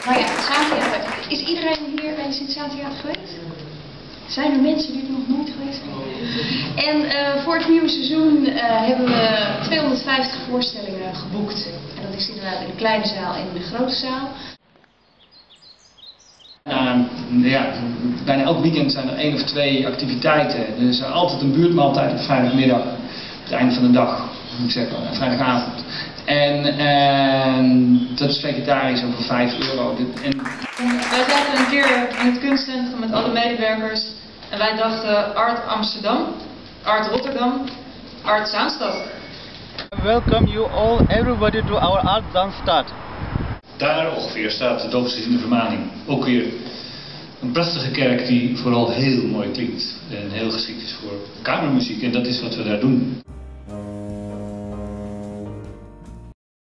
Nou ja, Zaantheater. Is iedereen hier bij het Zaantheater geweest? Zijn er mensen die er nog nooit geweest zijn? En voor het nieuwe seizoen hebben we 250 voorstellingen geboekt. En dat is inderdaad in de kleine zaal en in de grote zaal. Bijna elk weekend zijn er 1 of 2 activiteiten. Er is altijd een buurtmaaltijd op vrijdagmiddag, het einde van de dag, moet ik zeggen, vrijdagavond. En dat is vegetarisch over €5. Wij zaten een keer in het kunstcentrum met alle medewerkers en wij dachten Art Amsterdam, Art Rotterdam, Art Zaanstad. Welcome you all, everybody to our Art Zaanstad. Daar ongeveer staat de Doopsgezinde Vermaning. Ook weer een prachtige kerk die vooral heel mooi klinkt en heel geschikt is voor kamermuziek en dat is wat we daar doen.